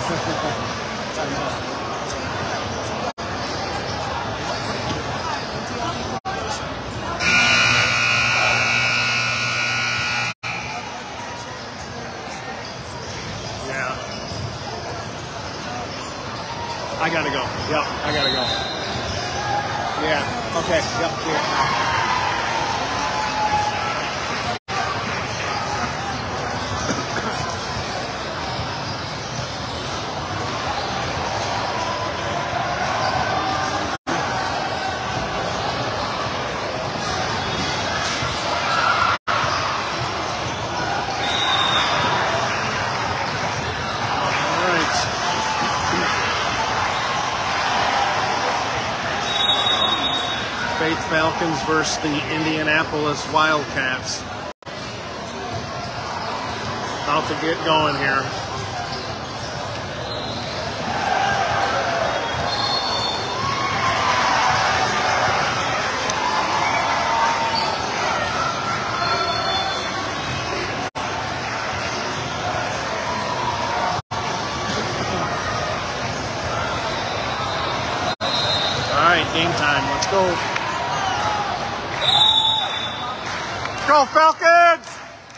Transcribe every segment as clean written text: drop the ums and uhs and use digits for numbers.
I gotta go. Yep, I gotta go. Yeah. Okay. Yep. Yeah. F.A.I.T.H Falcons versus the Indianapolis Wildcats. About to get going here. All right, game time. Let's go. Go Falcons!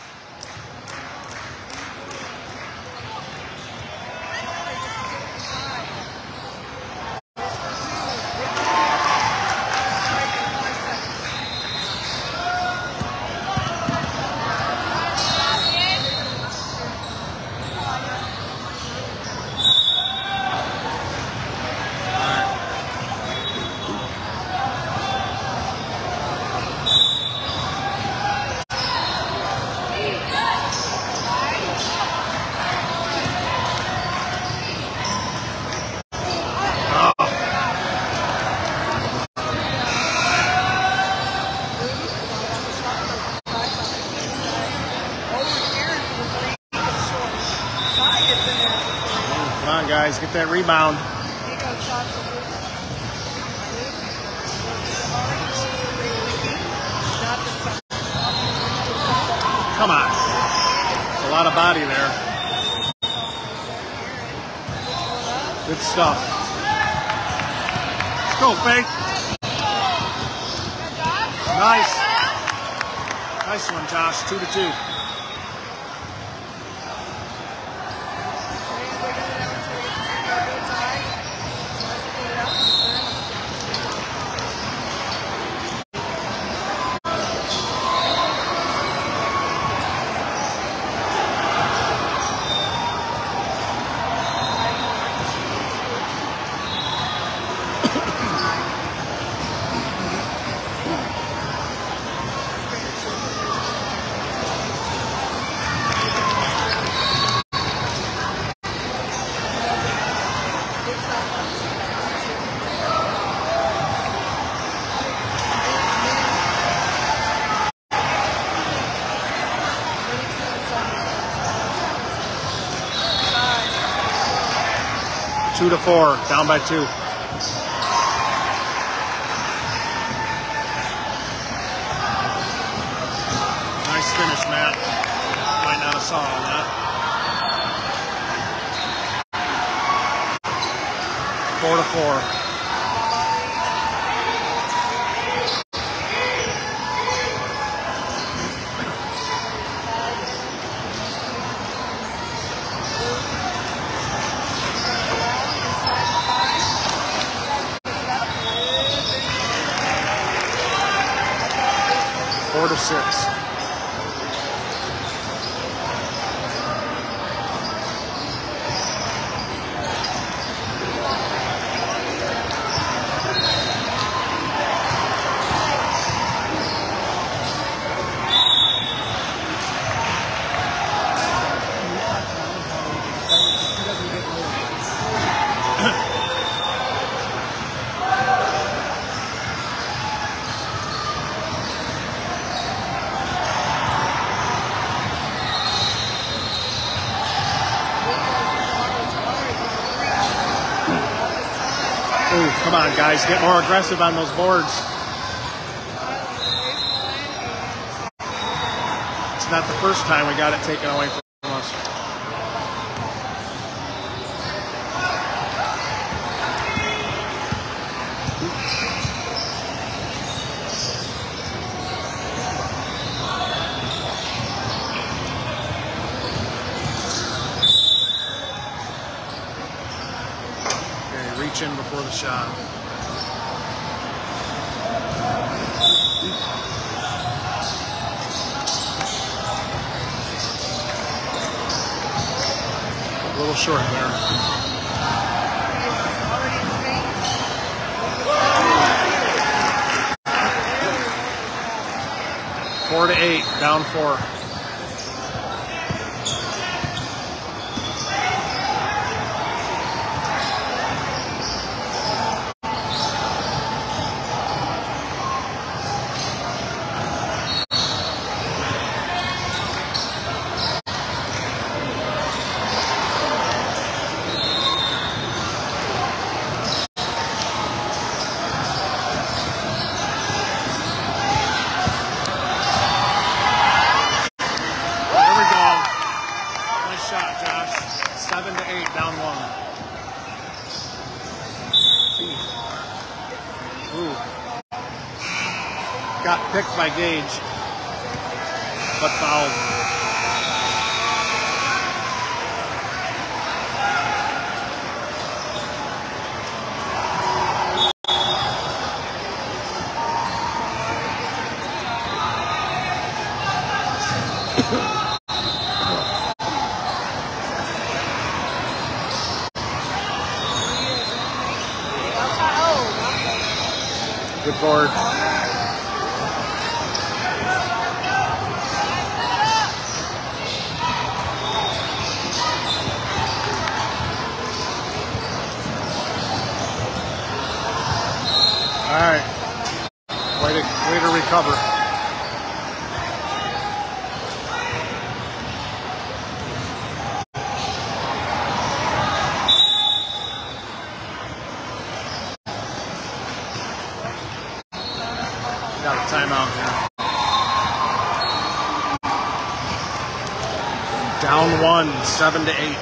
Come on, guys, get that rebound. Come on. There's a lot of body there. Good stuff. Let's go, F.A.I.T.H. Nice. Nice one, Josh. 2-2. Two to 4, down by 2. Nice finish, Matt. Might not have saw on that. 4 to 4. Four to 6. Ooh, come on, guys. Get more aggressive on those boards. It's not the first time we got it taken away from us. stretching before the shot. A little short there. Four to 8, down 4. Got picked by Gage, but fouled. Good board. All right, way to recover. Got a timeout here. Down 1, 7 to 8.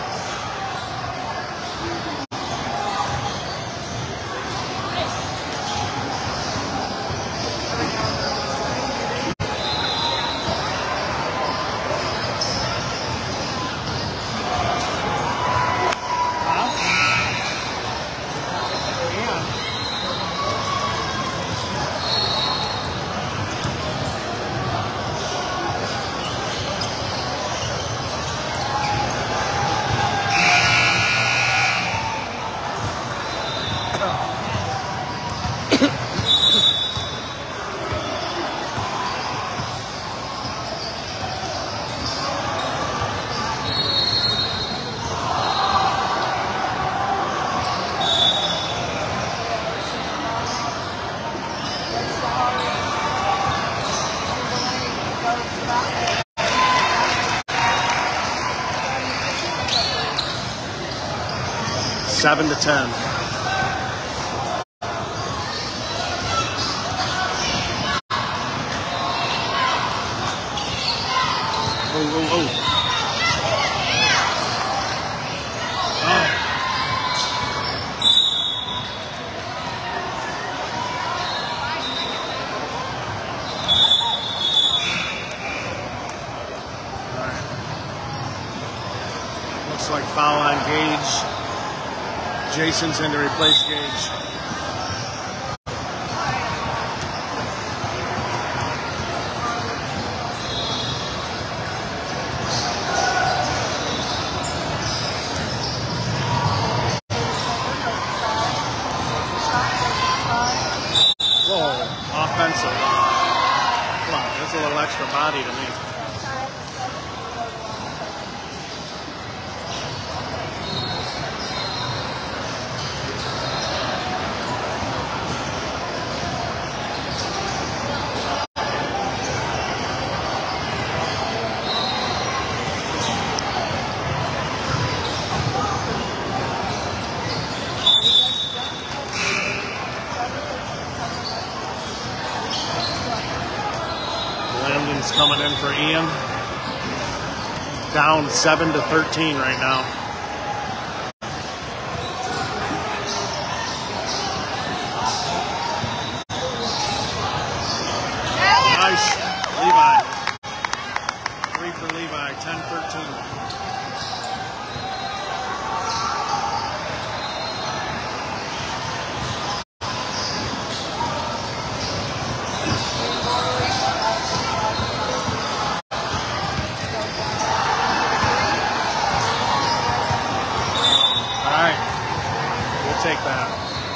Seven to 10. Oh. Looks like foul on Gage. Jason's in to replace Gage. Whoa, offensive. Come on, that's a little extra body to me. Coming in for Ian. Down 7 to 13 right now. Nice. Levi. 3 for Levi. 10-13. take that.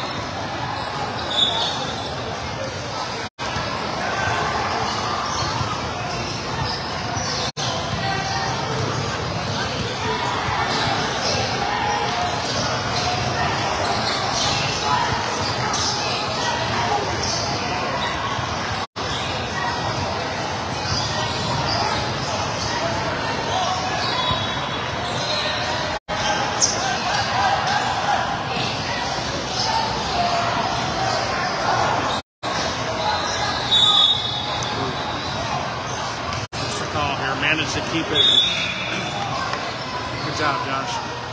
Managed to keep it. Good job, Josh.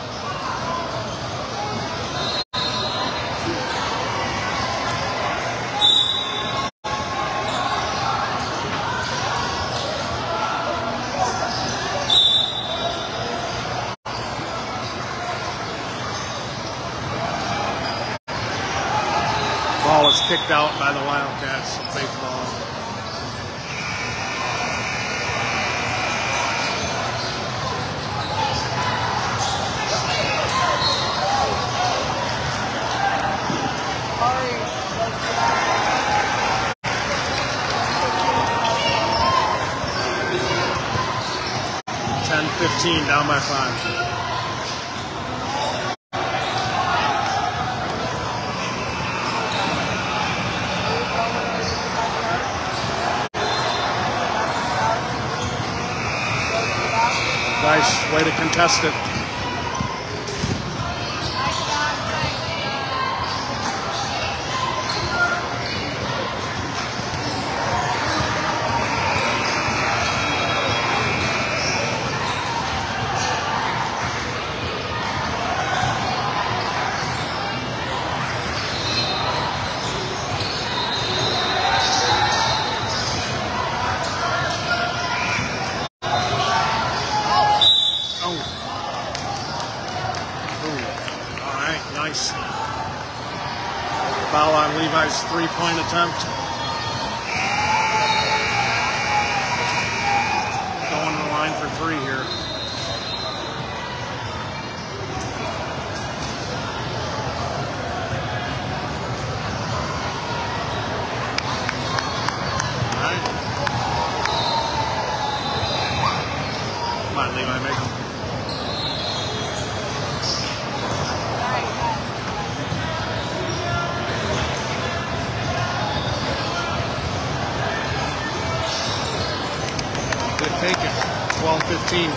Ball is kicked out by the Wildcats. Faith ball. Down by 5. Nice way to contest it. Foul on Levi's 3-point attempt. Going to the line for 3 here. All right. Come on, Levi, make them. Take it. 12-15.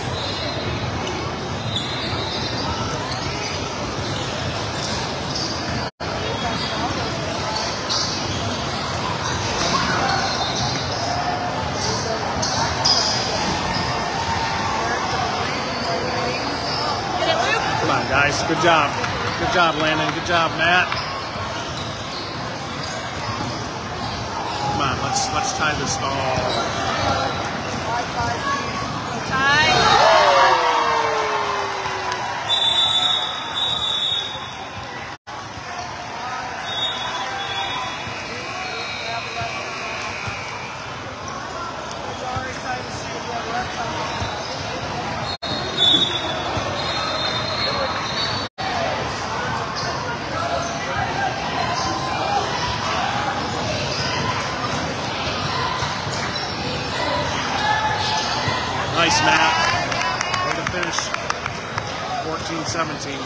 Come on, guys. Good job. Good job, Landon. Good job, Matt. Come on, let's tie this ball. Nice, Matt. Way to finish. 14-17.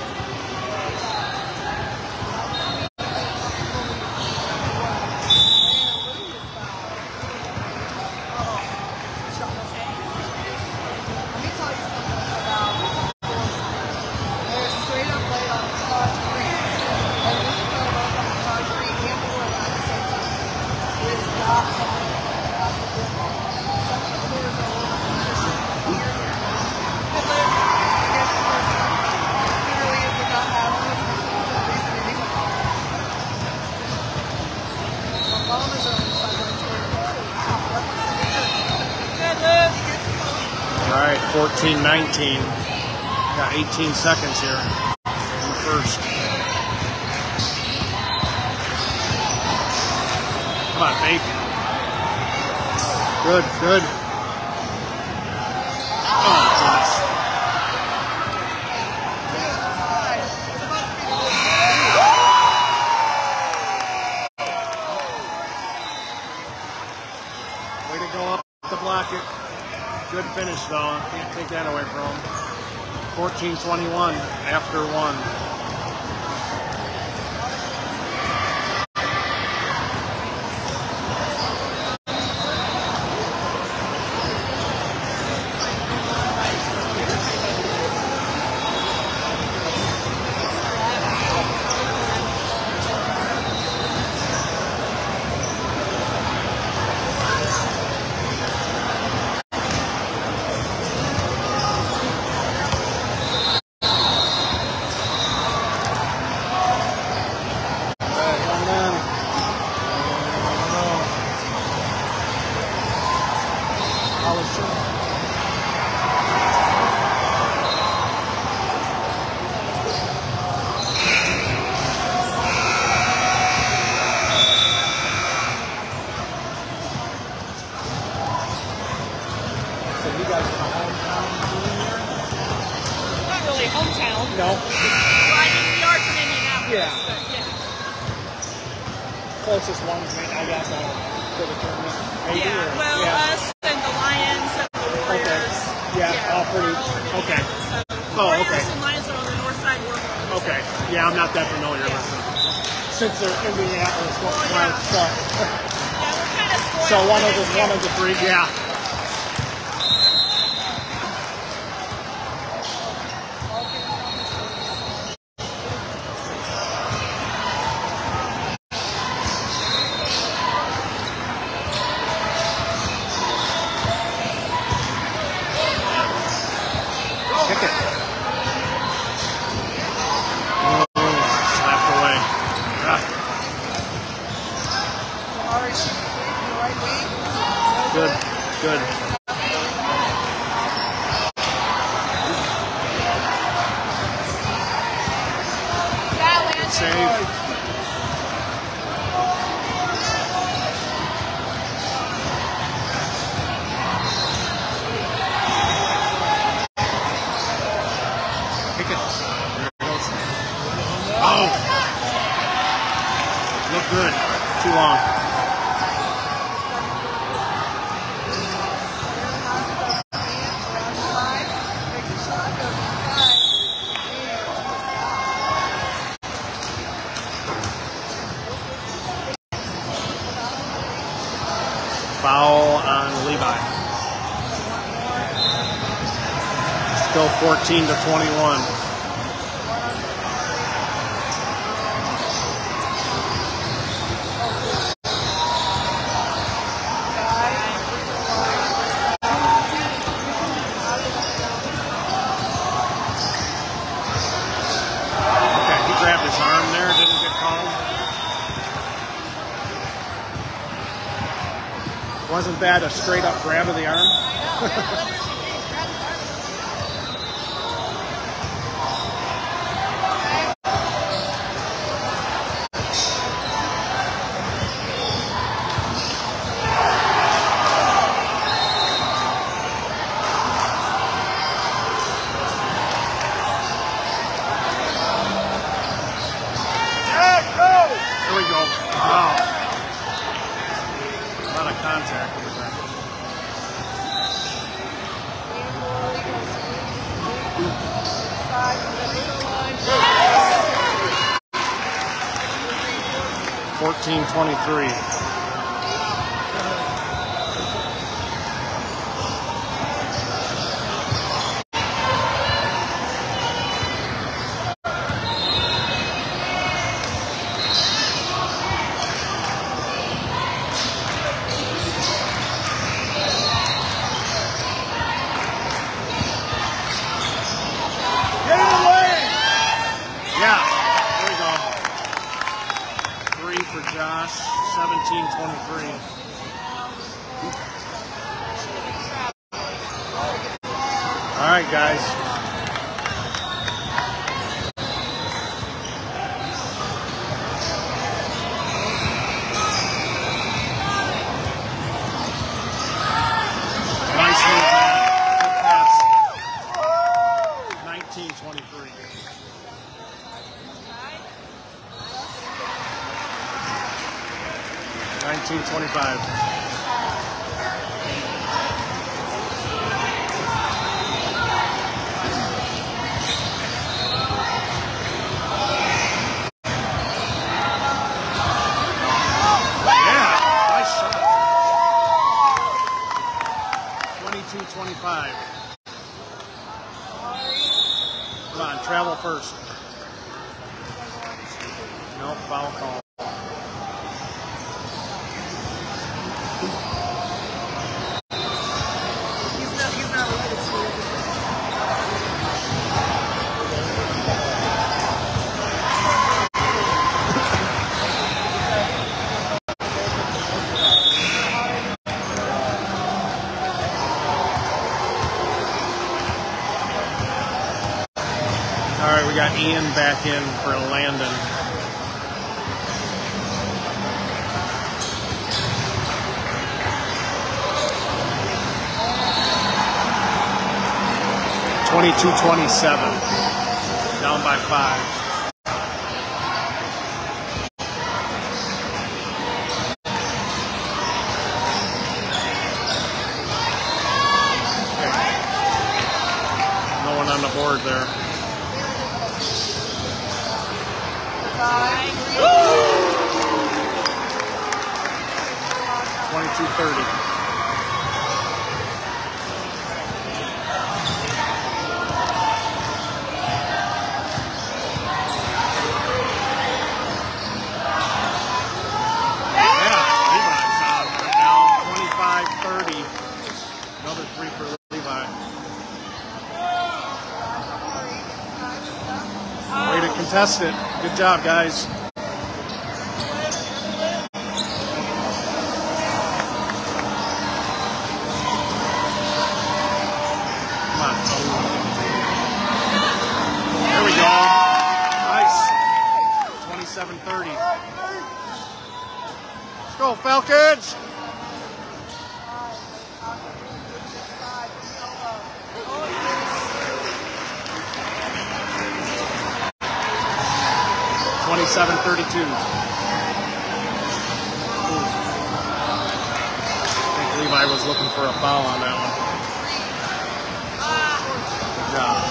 All right, 14-19. Got 18 seconds here in the first. Come on, Faith. Good, good. Oh, goodness. though. Can't take that away from them. 14-21 after 1. Hometown. No. Well, I mean, we are from Indianapolis. Yeah. But yeah. Closest ones, I got for the tournament. Maybe, yeah. Well, us and the Lions and the Warriors. Okay. Yeah, all pretty. Okay. So Warriors and Lions are on the north side. We're on the south. Okay. Yeah, I'm not that familiar with them. Since they're Indianapolis, yeah, we're kind of spoiled. So one of the three. Yeah. Good. Save. Kick it. Oh! Look good. Too long. Foul on Levi. Still 14-21. Okay, he grabbed his arm there, didn't get called. Wasn't that a straight up grab of the arm? Here we go. Wow. A lot of contact with that. Yes. 14-23. For Josh, 17-23. All right, guys. Nice move, man. Good pass. 19-23. 19-25. first. Nope, foul call. He's not related to it. All right, we got Ian back in for Landon. (22-27), down by 5. No one on the board there. 22-30. Another 3 for Levi. Way to contest it. Good job, guys. Come on. There we go. Nice. 27-30. Let's go, Falcons. 27-32. I think Levi was looking for a foul on that one. Good job.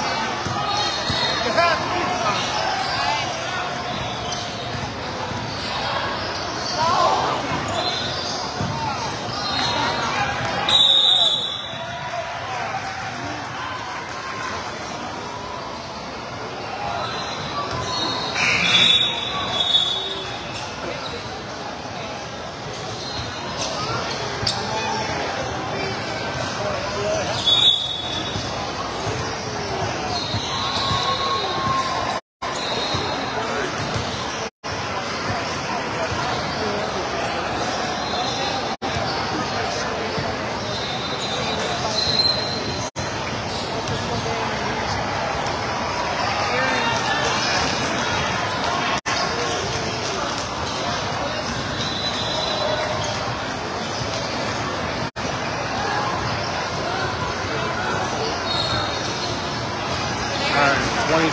All right,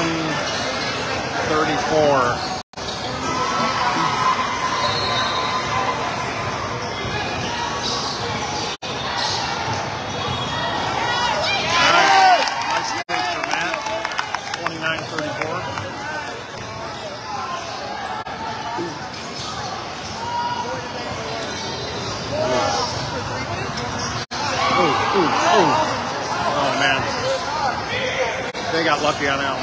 27-34. Oh, man. They got lucky on that one.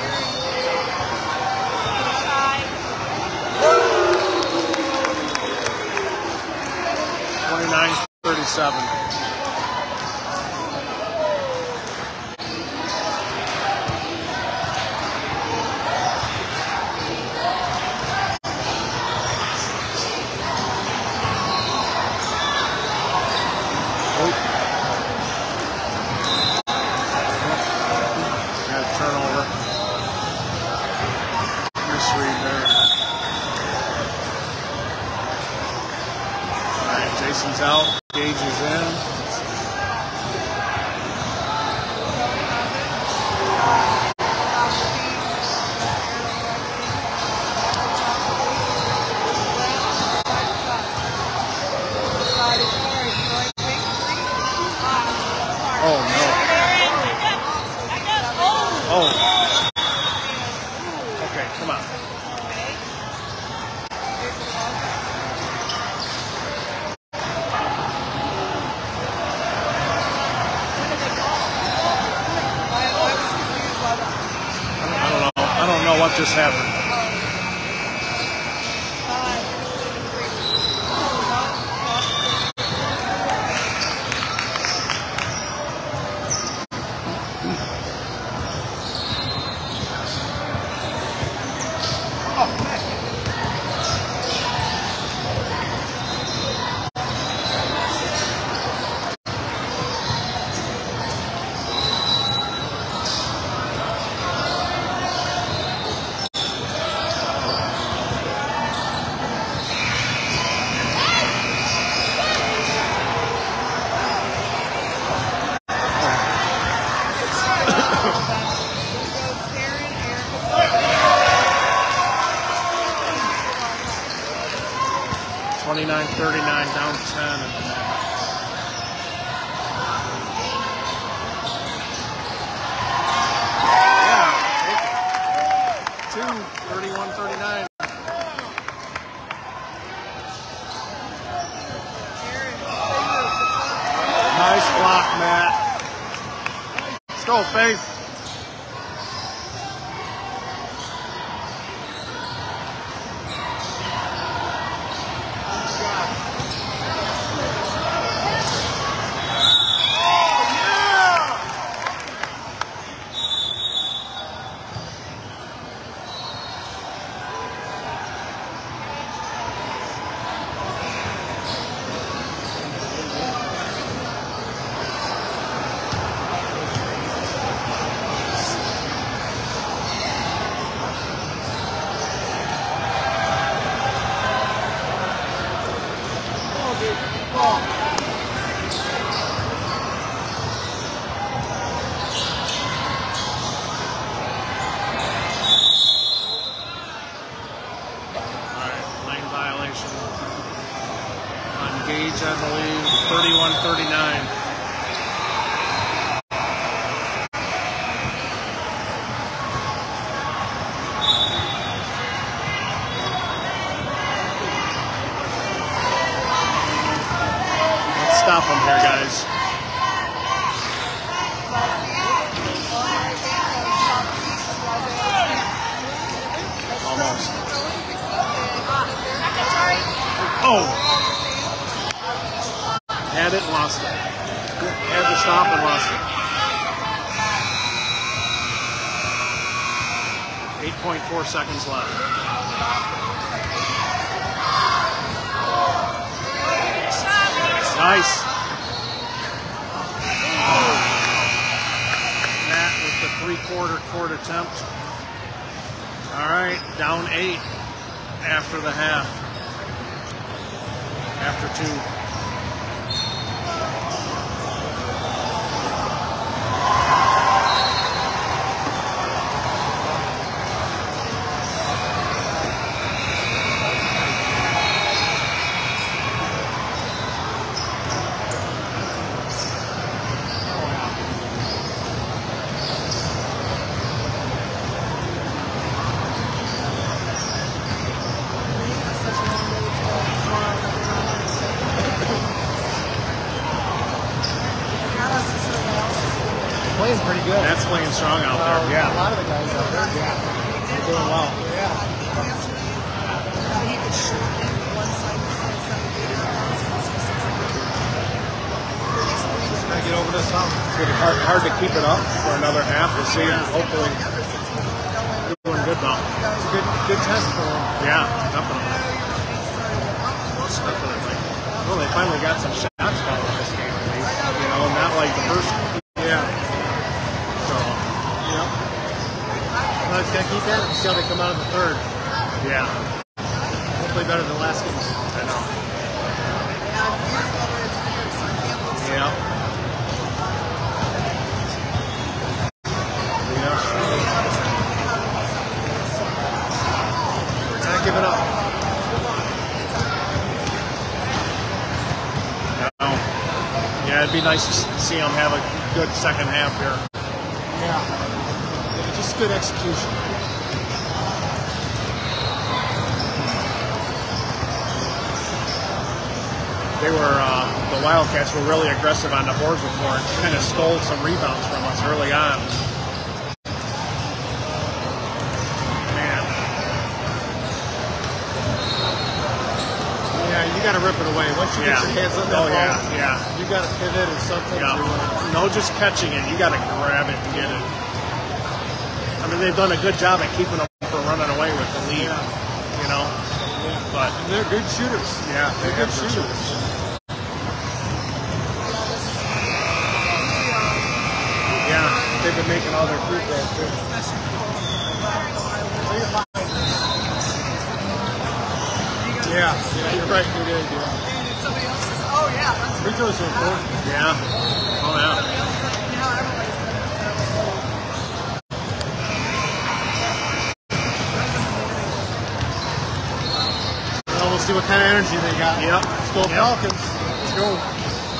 29-37. Jason's out, Gage is in. Oh no. Oh. Okay, come on. I don't know. know what just happened. Down 10. Yeah, 31-39. Nice block, Matt. Let's go, Faith. Gage, I believe, 31-39. Let's stop them here, guys. Almost. Oh! Had it and lost it. Had to stop and lost it. 8.4 seconds left. Nice. Matt with the three-quarter court attempt. All right, down 8 after the half. After 2. Playing pretty good. That's playing strong out there. Yeah. A lot of the guys out there. Yeah. They're doing well. Yeah. He could shoot in one side Gotta get over this hump. It's going to be hard to keep it up for another half. We'll see. Hopefully, doing good though. It's a good test for them. Yeah, definitely. Definitely. Well, they finally got some shots following this game, at least. You know, not like the first. Yeah. So. Yep. Well, it's gotta keep that until they come out of the third. Yeah. Hopefully better than last game. I know. Yeah. Not giving up. No. Yeah, it'd be nice to see them have a good second half here. Yeah, just good execution. They were, the Wildcats were really aggressive on the boards before and kind of stole some rebounds from us early on. got to rip it away. Once you get your hands on that ball, you got to pivot or something. Yeah. No, just catching it. You got to grab it and get it. I mean, they've done a good job at keeping them from running away with the lead. You know, but and they're good shooters. Yeah, they're good shooters. Yeah, they've been making all their free throws too. Yeah, you're right. You did. Yeah. Somebody else says, "Oh yeah, that's free throws are important." Yeah. Oh yeah. Well, we'll see what kind of energy they got. Yep. Let's go Falcons. Let's go.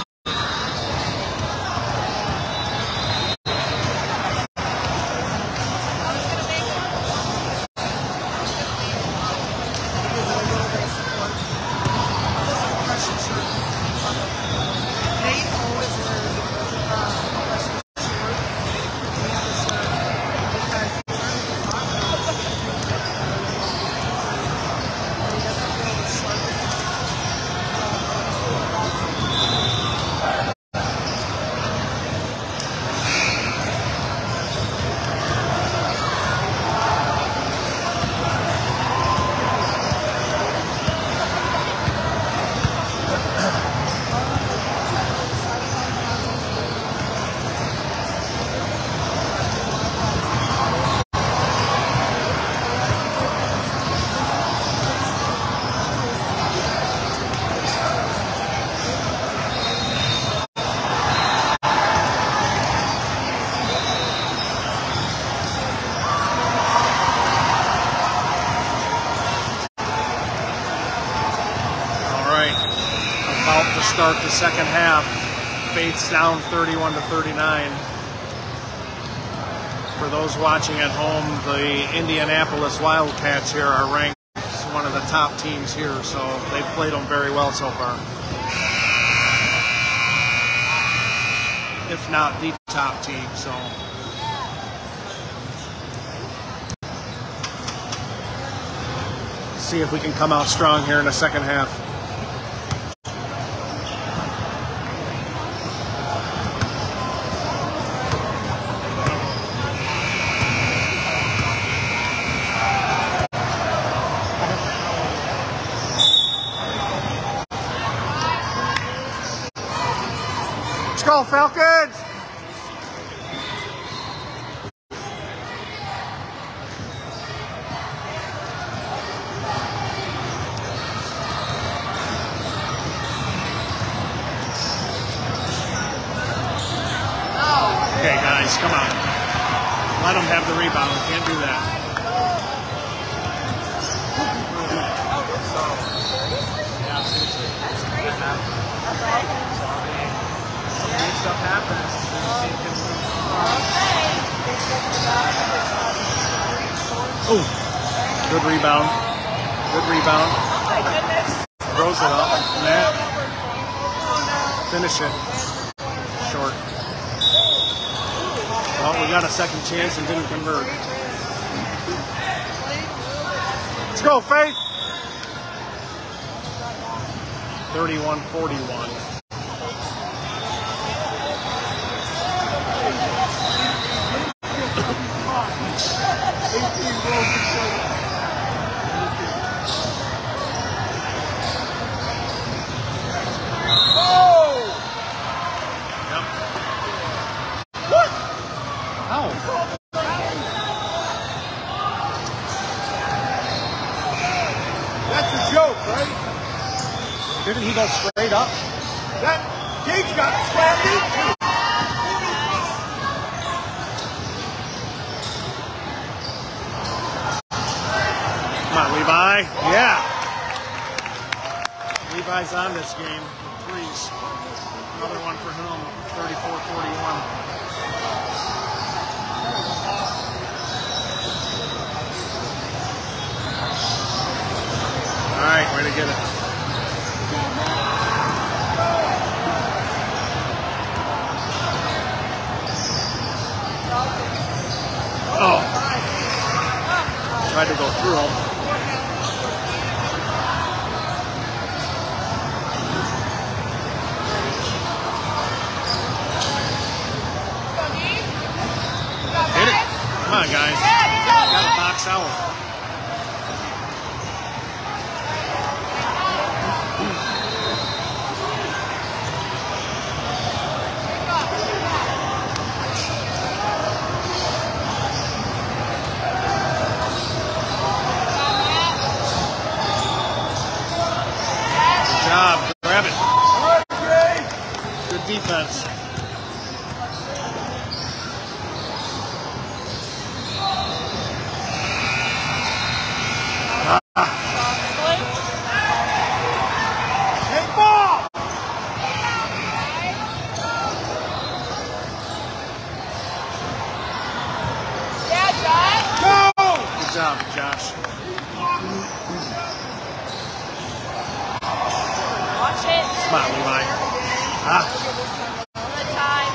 To start the second half. F.A.I.T.'s down 31-39. For those watching at home, the Indianapolis Wildcats here are ranked as one of the top teams here, so they've played them very well so far. If not the top team, so. See if we can come out strong here in the second half. Go Falcons! Okay, guys, come on. Let them have the rebound. Can't do that. Stuff happens. Oh, good rebound. Good rebound. Throws it up. Net. Finish it. Short. Well, we got a second chance and didn't convert. Let's go, Faith. 31-41. Didn't he go straight up? That Gage got slammed into. Come on, Levi. Yeah. Levi's on this game. Threes. Another one for him. 34-41. All right, way to get it. Oh. Tried to go through him. on, guys. Got to box out. Good job. Grab it. Good defense. Good job, Josh. Watch it. Come on, Levi. All the time.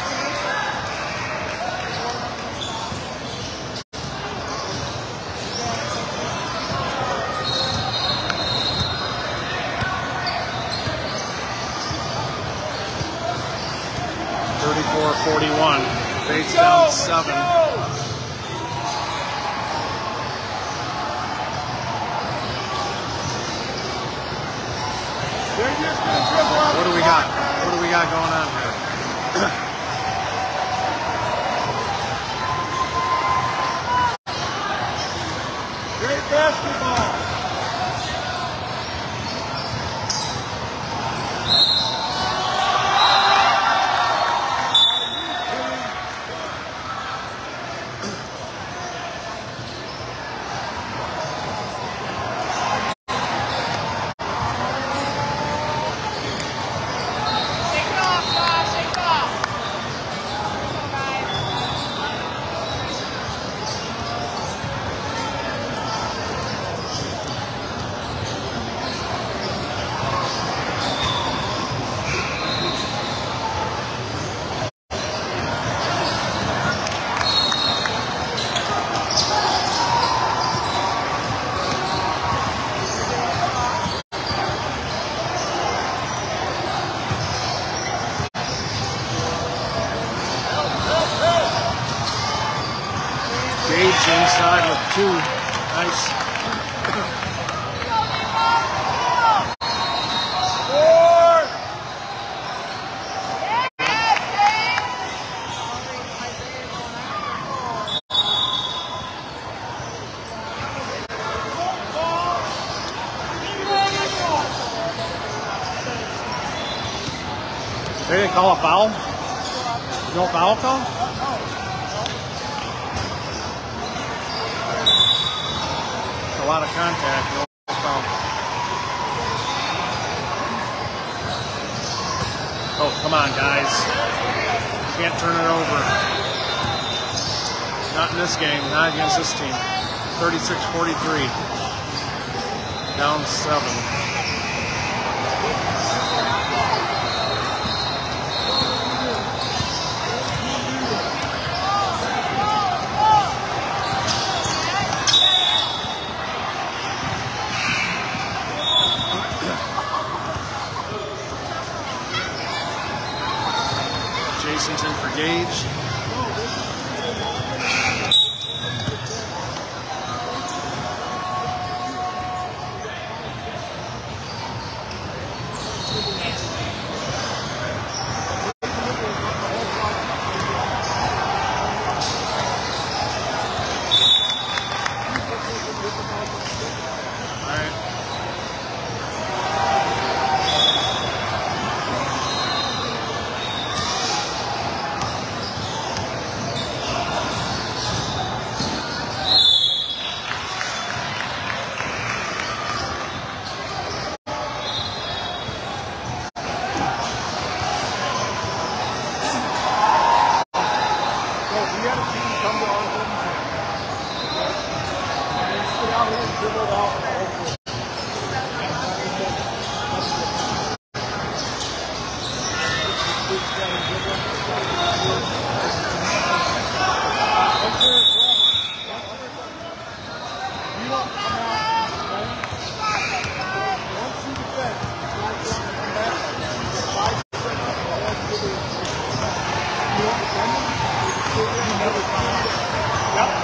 34-41. F.A.I.T.H down 7. What do we got? What do we got going on here? Great basketball. Inside with 2. Nice. They didn't call a foul? No foul call? A lot of contact, no foul. Oh, come on, guys. Can't turn it over. Not in this game, not against this team. 36-43. Down 7. Jason's in for Gage. Yep.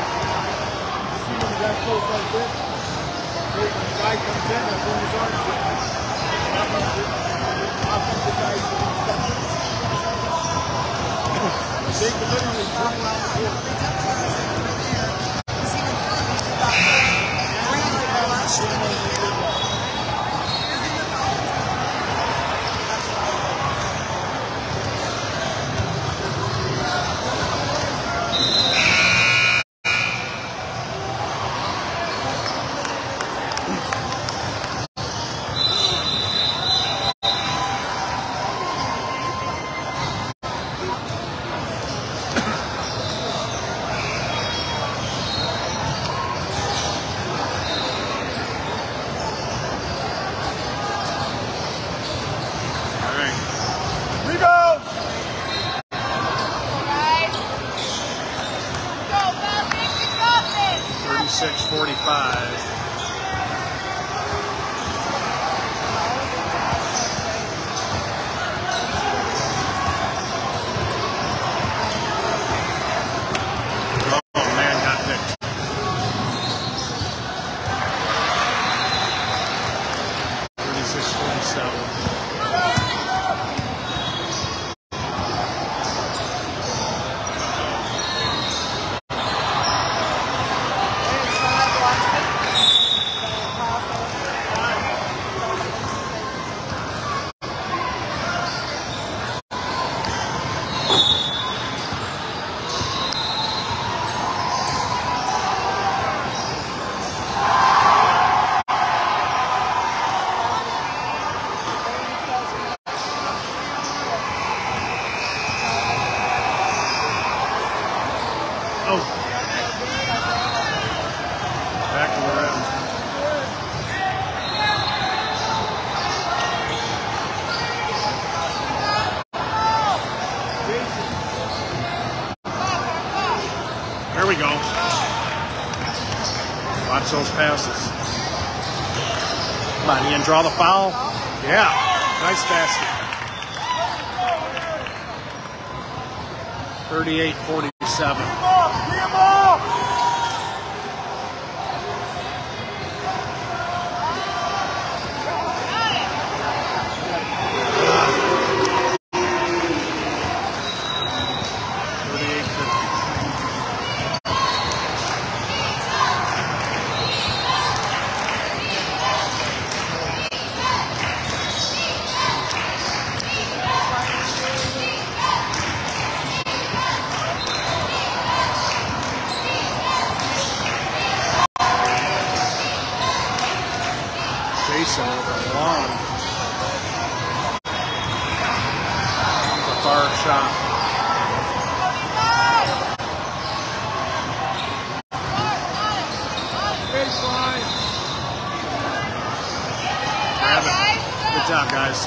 That's close like this. When the guy comes in, I bring his arms in. How comes the guy they can literally turn around the board. We go! 36-45. Oh man, got picked. Back to the rim. There we go. Watch those passes. Come on, Ian, draw the foul. Yeah, nice basket. 38-47. Jason over long. The far shot. Baseline. Grab it. Good job, guys.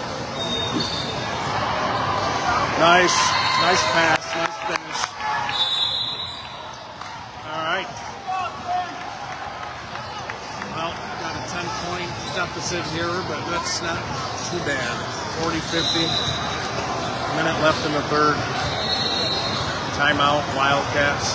Nice pass, nice finish. All right. Well, got a 10-point deficit here, but that's not too bad. 40-50. Minute left in the third. Timeout, Wildcats.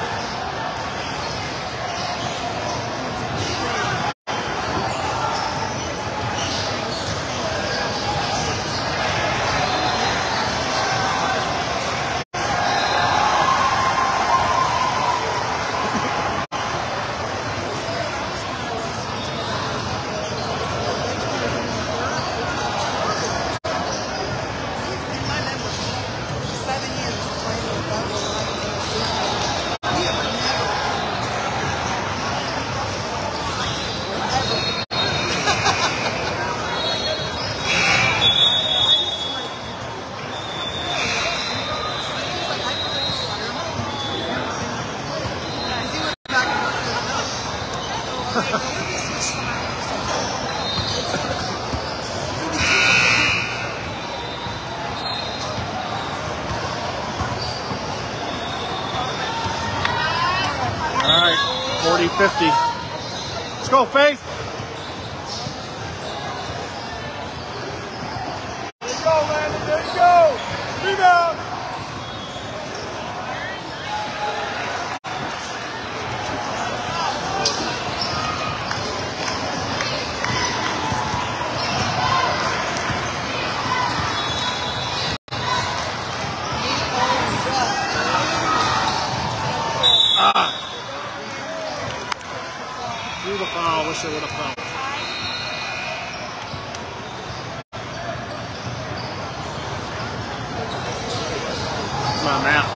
All right, 40-50. Let's go, Faith. There you go, Landon. There you go. Rebound. Drew the foul. Wish I would have fouled. Come on, Matt.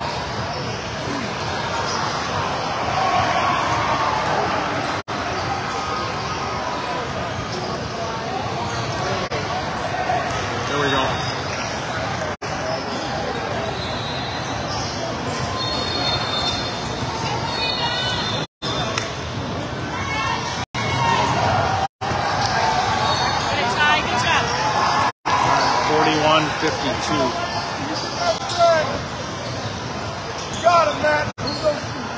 There we go. Good job. 41-52. Got him, Matt. Who's those two?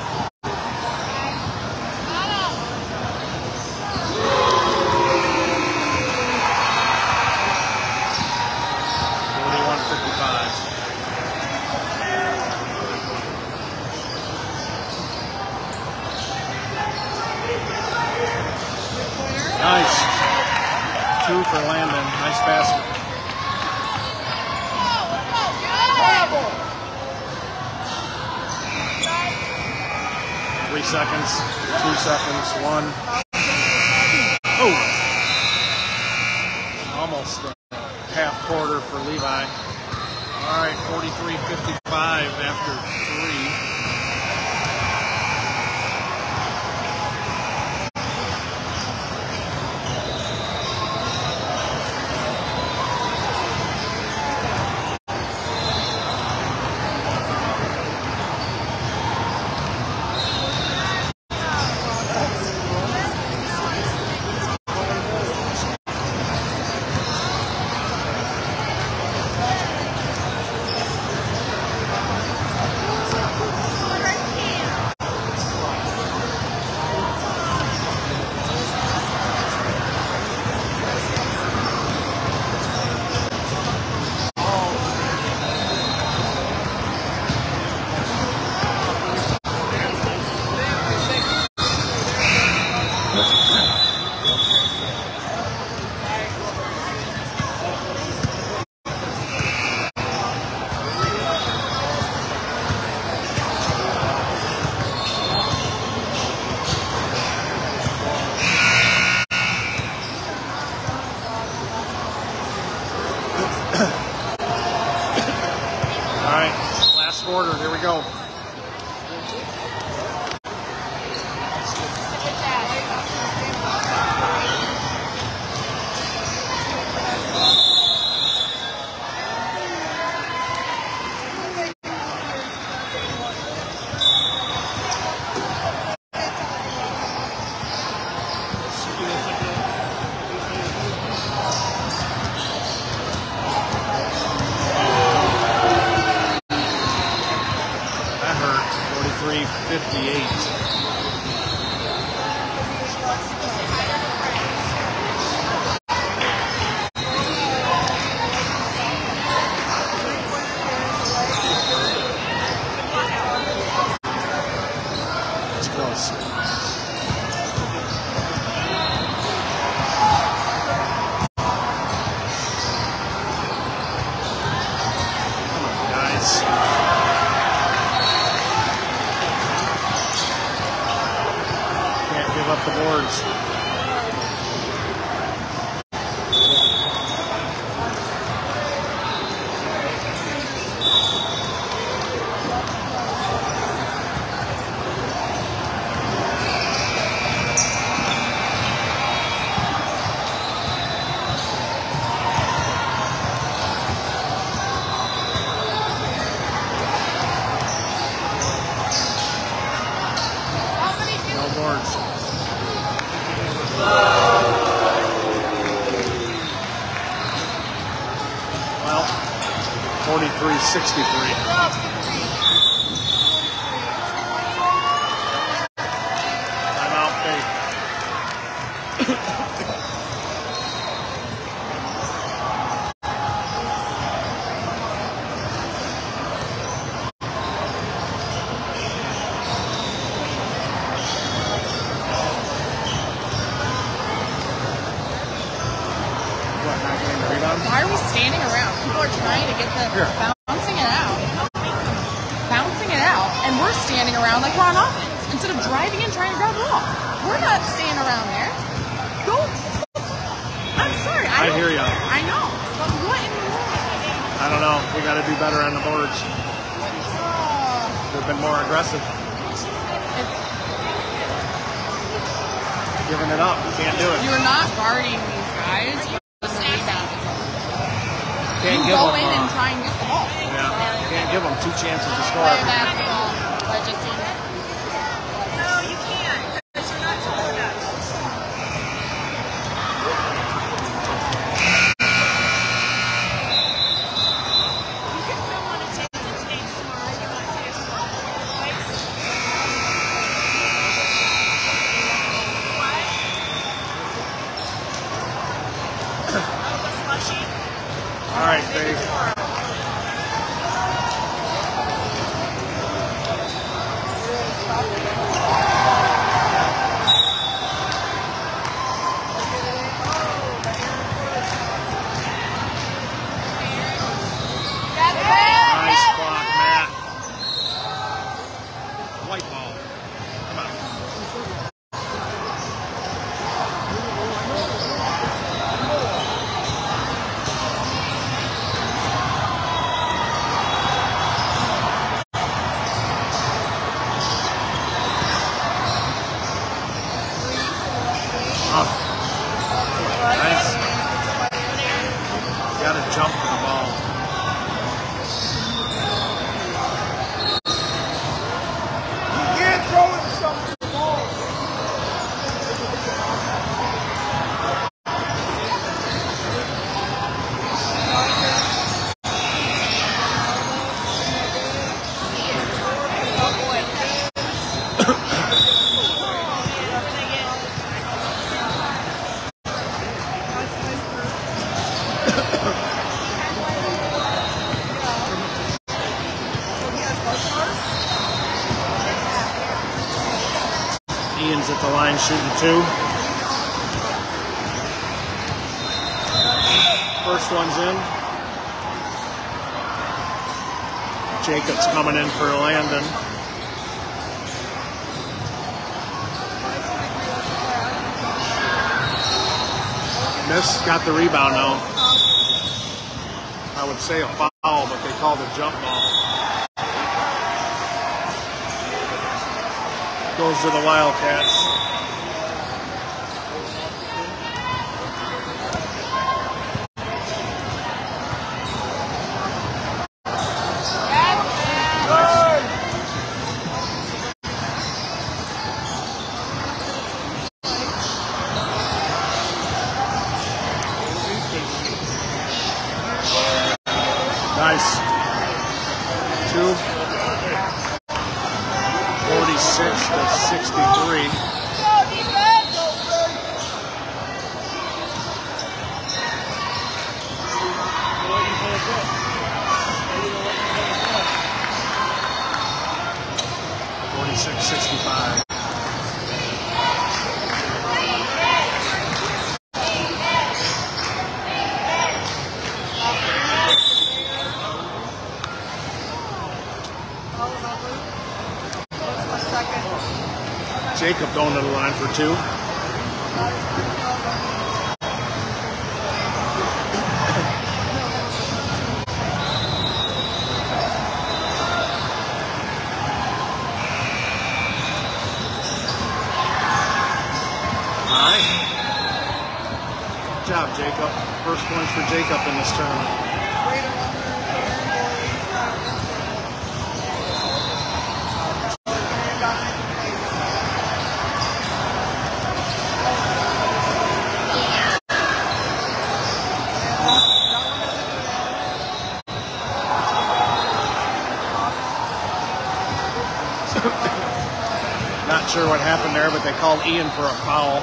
41-55. Nice. 2 for Landon. Nice basket. 3 seconds, 2 seconds, 1. Oh! Almost a half quarter for Levi. All right, 43-55 after 3. Quarter, here we go. That hurt. 43-58. Up the boards. No boards. Well, 43-63. Timeout, Faith. Why are we standing around? People are trying to get the bouncing it out. Bouncing it out. And we're standing around like we're on offense. Instead of driving in trying to grab the ball. We're not staying around I hear you. I know. But what in the world? I don't know. We got to do better on the boards. We've been more aggressive. Giving it up. You can't do it. You're not guarding these guys. Can't you give go them, in and try and get the ball. Yeah. Can't give them 2 chances to score. Play basketball. No, you can't. Because you're not supposed to. You can still want to take the stage tomorrow. You want to take it tomorrow. What? Slushy? All right, Faith. Nice block, Matt. White ball. Come on. Nice. Got to jump for the ball. You can't throw it to something small. Ian's at the line shooting 2. First one's in. Jacob's coming in for Landon. Miss got the rebound now. I would say a foul, but they called a jump ball. Goes to the Wildcats. Nice. 2. 46 to 63. $46-65. Jacob going to the line for 2. All right. Good job, Jacob. First points for Jacob in this tournament. Not sure what happened there, but they called Ian for a foul.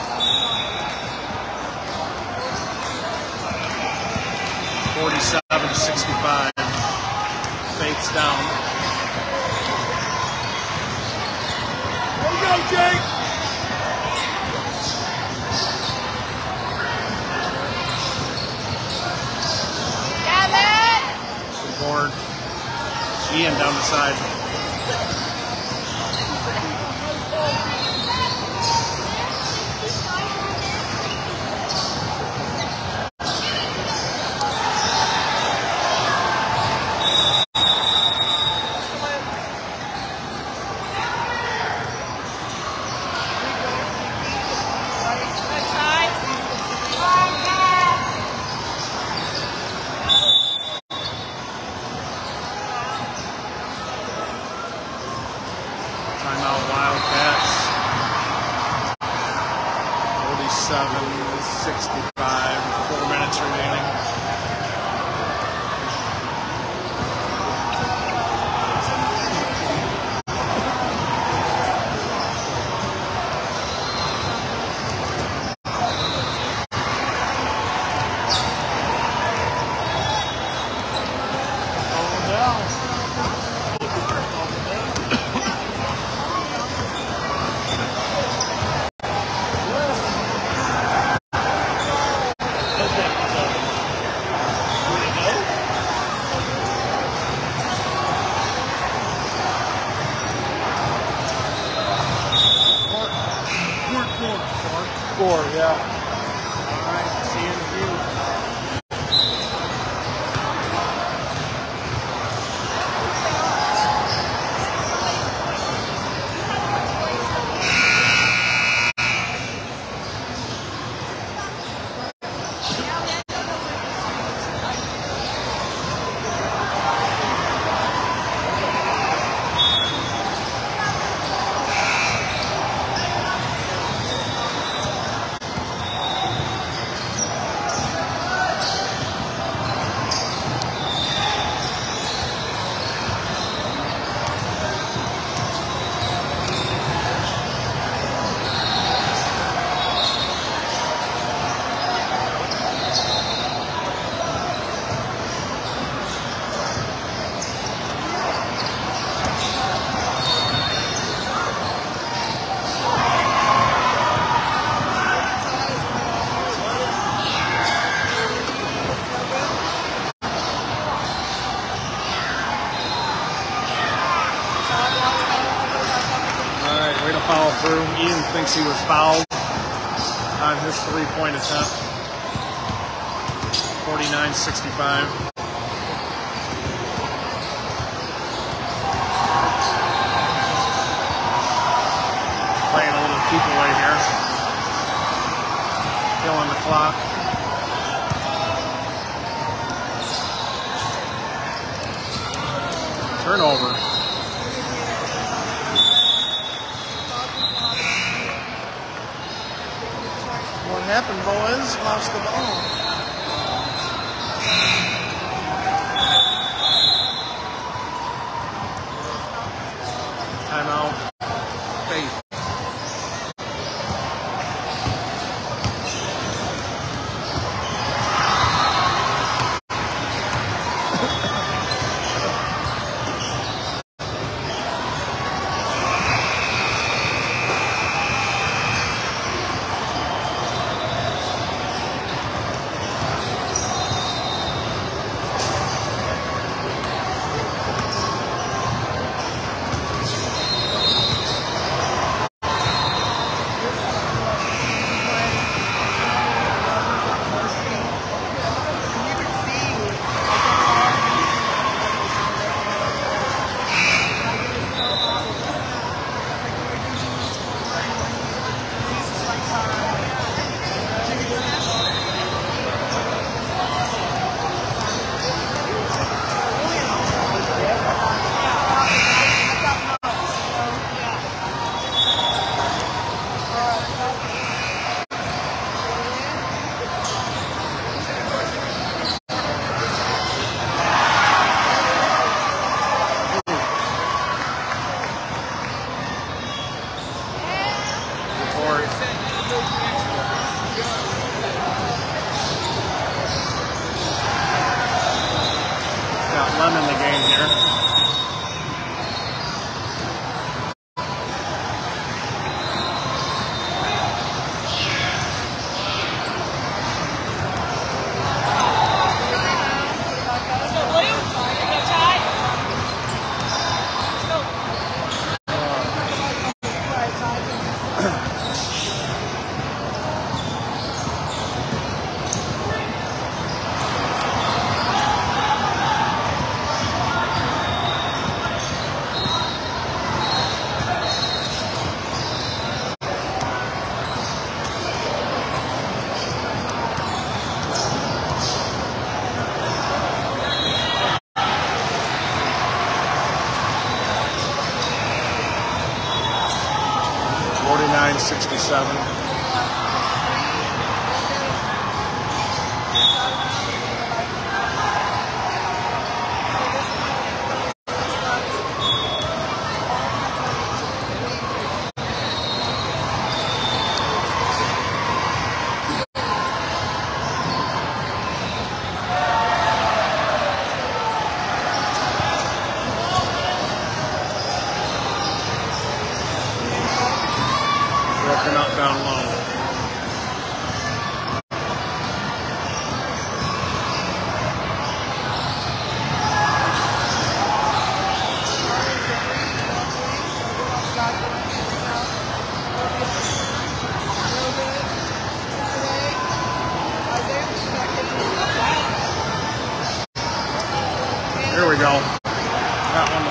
$47-65. Faith's down. There you go, Jake. Good board. Ian down the side. 47-65, 4 minutes remaining. Score, yeah. All right, see you in a few. Follow through. Ian thinks he was fouled on his three-point attempt. 49-65. Playing a little keep away here. Killing the clock. Turnover. What happened, boys? Lost the ball. Timeout. F.A.I.T.H. Got Lem in the game here. go. That one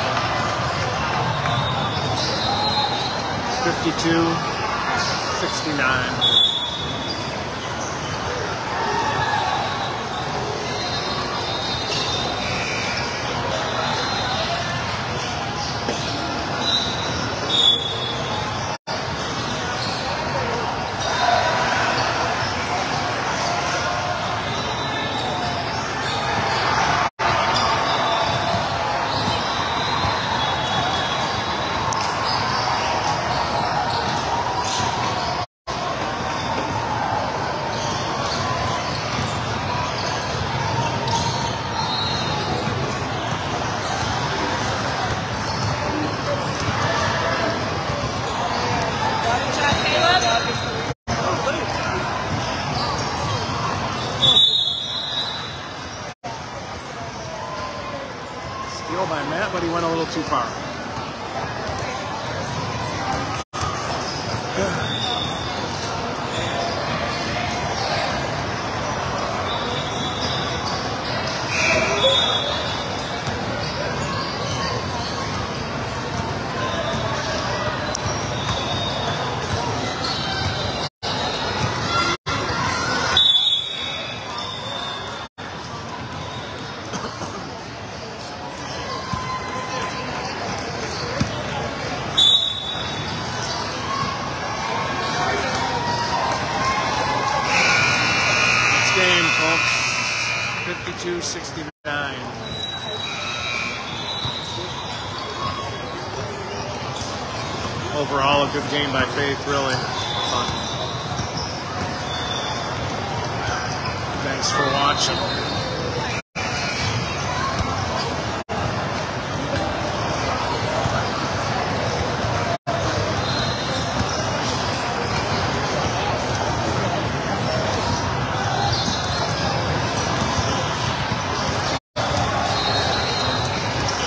the football. 52-69. Steal by Matt, but he went a little too far. Game, folks. 52-69. Overall, a good game by Faith, really. Fun. Thanks for watching.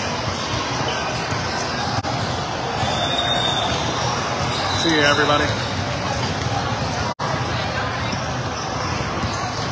See you, everybody.